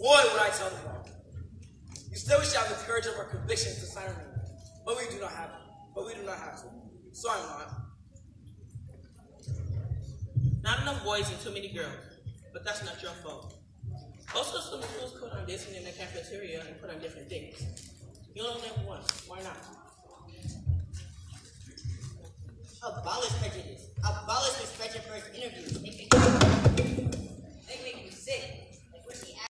Boy, would I tell them all. You still wish you have the courage of our convictions to sign a ring, but we do not have it. But we do not have to. Sorry, Mom. Not enough boys and too many girls, but that's not your fault. Also, some schools put on dancing in the cafeteria and put on different things. You only live once. Why not? Abolish prejudice. Abolish this prejudice first interviews. They make you sick.